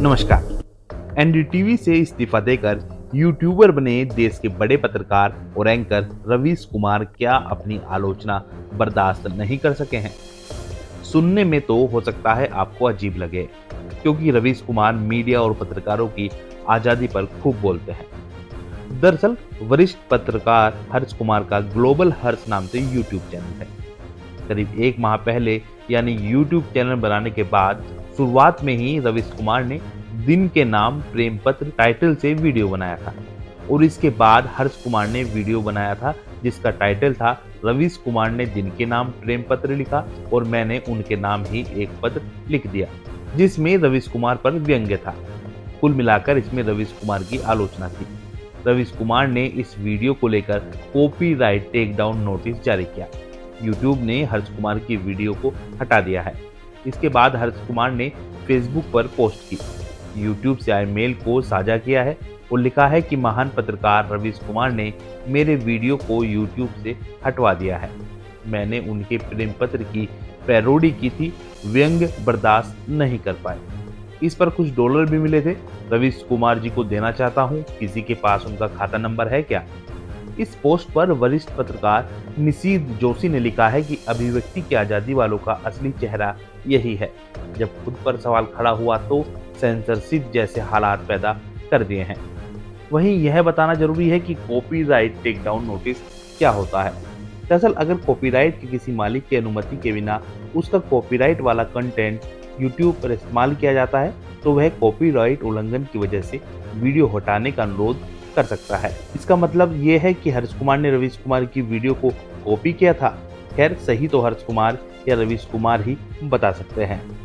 नमस्कार। एनडीटीवी से इस्तीफा देकर यूट्यूबर बने देश के बड़े पत्रकार और एंकर रवीश कुमार क्या अपनी आलोचना बर्दाश्त नहीं कर सके हैं? सुनने में तो हो सकता है आपको अजीब लगे, क्योंकि रवीश कुमार मीडिया और पत्रकारों की आज़ादी पर खूब बोलते हैं। दरअसल वरिष्ठ पत्रकार हर्ष कुमार का ग्लोबल हर्ष नाम से यूट्यूब चैनल है। करीब एक माह पहले यानी यूट्यूब चैनल बनाने के बाद शुरुआत में ही रवीश कुमार ने दिन के नाम प्रेम पत्र टाइटल से वीडियो बनाया था और इसके बाद हर्ष कुमार ने वीडियो बनाया था जिसका टाइटल था रवीश कुमार ने दिन के नाम प्रेम पत्र लिखा और मैंने उनके नाम ही एक पत्र लिख दिया, जिसमें रवीश कुमार पर व्यंग्य था। कुल मिलाकर इसमें रवीश कुमार की आलोचना थी। रवीश कुमार ने इस वीडियो को लेकर कॉपीराइट टेक डाउन नोटिस जारी किया। यूट्यूब ने हर्ष कुमार की वीडियो को हटा दिया है। इसके बाद हर्ष कुमार ने फेसबुक पर पोस्ट की, यूट्यूब से आए मेल को साझा किया है और लिखा है कि महान पत्रकार रवीश कुमार ने मेरे वीडियो को यूट्यूब से हटवा दिया है। मैंने उनके प्रेम पत्र की पैरोडी की थी, व्यंग्य बर्दाश्त नहीं कर पाए। इस पर कुछ डॉलर भी मिले थे। रवीश कुमार जी को देना चाहता हूँ, किसी के पास उनका खाता नंबर है क्या? इस पोस्ट पर वरिष्ठ पत्रकार निशीद जोशी ने लिखा है कि अभिव्यक्ति की आज़ादी वालों का असली चेहरा यही है। जब खुद पर सवाल खड़ा हुआ तो सेंसरशिप जैसे हालात पैदा कर दिए हैं। वहीं यह बताना जरूरी है कि कॉपीराइट टेक डाउन नोटिस क्या होता है। दरअसल अगर कॉपीराइट के किसी मालिक की अनुमति के बिना उसका कॉपीराइट वाला कंटेंट यूट्यूब पर इस्तेमाल किया जाता है तो वह कॉपीराइट उल्लंघन की वजह से वीडियो हटाने का अनुरोध कर सकता है। इसका मतलब ये है कि हर्ष कुमार ने रवीश कुमार की वीडियो को कॉपी किया था। खैर, सही तो हर्ष कुमार या रवीश कुमार ही बता सकते हैं।